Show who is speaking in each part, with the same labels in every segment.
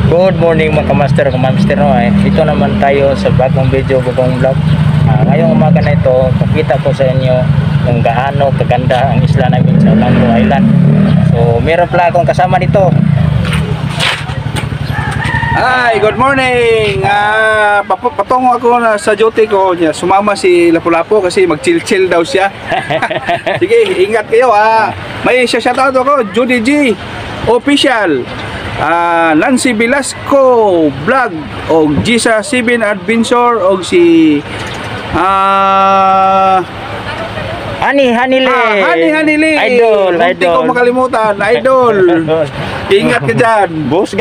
Speaker 1: Good morning mga kamaster, no? Ito naman tayo sa bagong video, bagong vlog. Ngayong umaga na ito, pakita ko sa inyo kung gaano kaganda ang isla namin sa Olango Island. So meron pala akong kasama dito.
Speaker 2: Hi, good morning. Patungo ako na sa duty ko niya. Sumama si Lapu-Lapu kasi mag-chill daw siya. Sige, ingat kayo. May shoutout ako, Judy G Official, Nancy Velasco Vlog, o Gisa 7 Adventure, o si
Speaker 1: Honey
Speaker 2: Lee.
Speaker 1: Idol.
Speaker 2: Hindi ko makalimutan, Idol. Ingat ka dyan.
Speaker 1: Boss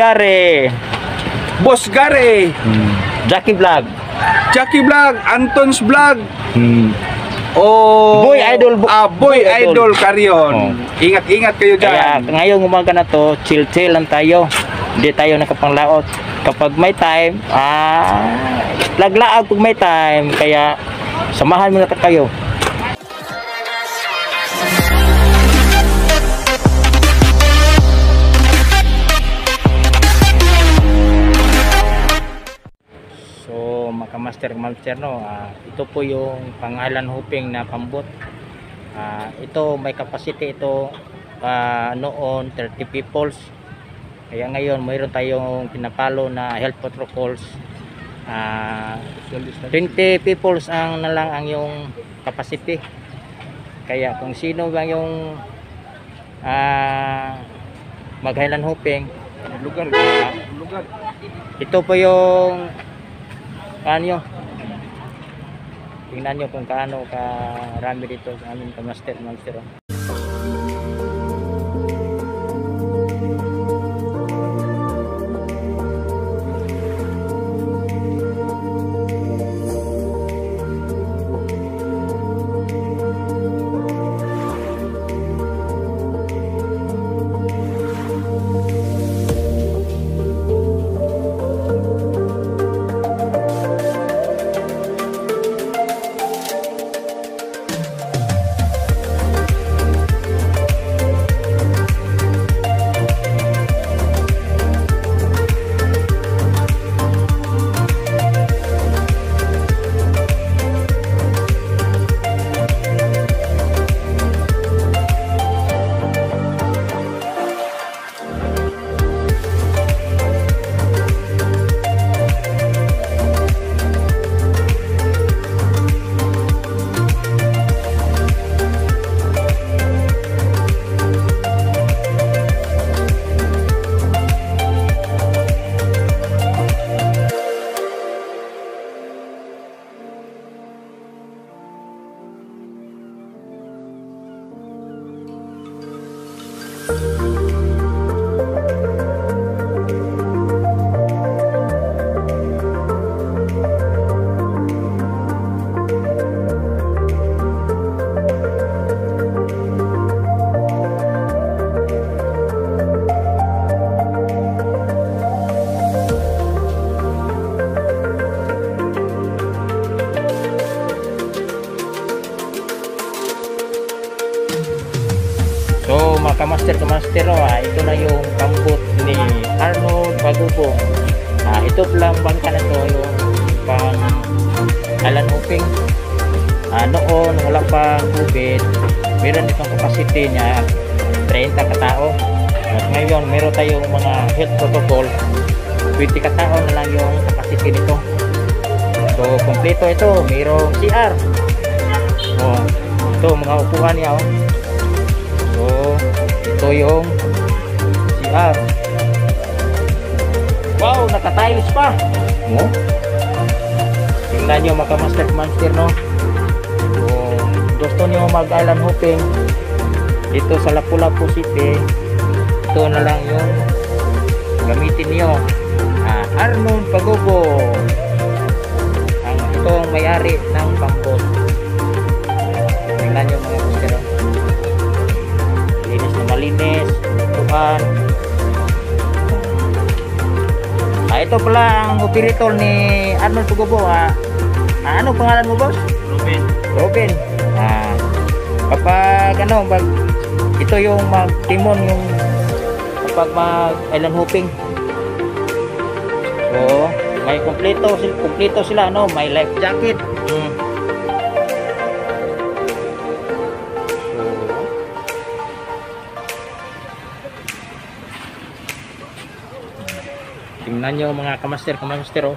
Speaker 1: Gary. Jackie Vlog, Anton's Vlog.
Speaker 2: Boy Idol Carrion.
Speaker 1: Oh.
Speaker 2: Ingat kayo dyan.
Speaker 1: Kaya ngayong umaga na to, chill lang tayo. Hindi tayo nakapanglaot. Kapag may time, laglaag pag may time. Kaya samahan mo na kayo. So makamaster no, ito po yung pang-island hopping na pambot. Ito may capacity ito noon 30 peoples. Kaya ngayon mayroon tayong pinapalo na health protocols. 20 peoples ang na lang ang yung capacity. Kaya kung sino bang yung mag-island hopping,
Speaker 2: lugar.
Speaker 1: ito po yung tingnan nyo kung kaano karami dito sa aming kamaster. So mga kamaster, ito na yung pambot ni Arnold Bagubong. Ito lang bangka na ito yung pang island hopping. Noon wala pang COVID, meron itong capacity niya 30 katao. At ngayon meron tayong mga health protocol, 20 katao na lang yung capacity nito. So kompleto ito, mayroong CR. Ito mga upuan niya. So ito yung CR. Wow, naka-tiles pa. Tingnan nyo mga master, no? Kung gusto nyo mag-island hopping dito sa Lapu-Lapu City, ito na lang yung gamitin nyo. Arnold Bagubong ang itong may-ari ng pambot. Tingnan nyo mga master, no? Linis na malinis, tuhan. Ito pala ang operator ni Arnold Bagubong. Ano pangalan mo, boss? Robin. Kapag ito yung mag-timon yung kapag mag-island hopping. Oo, may kumpleto sila, no? May life jacket. Mm. Tingnan nyo mga kamaster, oh.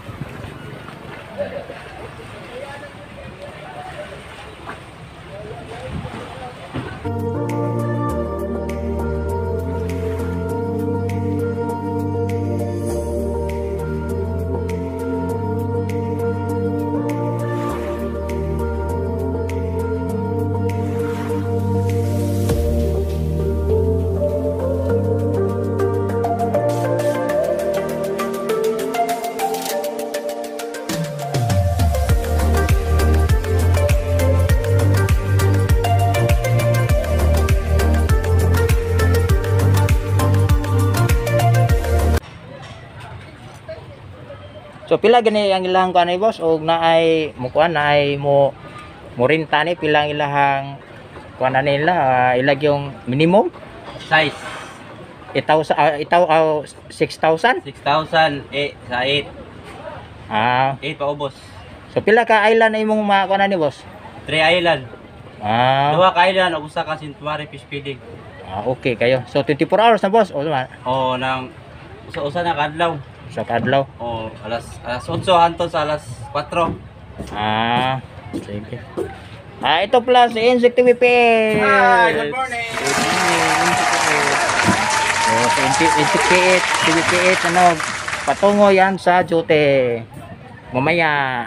Speaker 1: So pila gani ang ilang kanay boss og naay mo kuan naay mo renta ni pila ang ilahang kuan nila ilag yung minimum
Speaker 3: Size.
Speaker 1: itaw 6,000
Speaker 3: 6,000 sa 8. 8 pa ubos.
Speaker 1: so pila ka island imong kuan ni boss
Speaker 3: 3 island. 2
Speaker 1: ah
Speaker 3: ka island ug usa ka sanctuary fish feeding.
Speaker 1: okay kayo so 24 hours na boss o naman
Speaker 3: O nang usa na kadlaw.
Speaker 1: sa kadlaw
Speaker 3: O alas 8 hangtod sa alas 4.
Speaker 1: Sige. Ito pala si Insect TV PH.
Speaker 2: Hi, good morning.
Speaker 1: Si Insect TV PH, ano, patungo yan sa duty. Mamaya.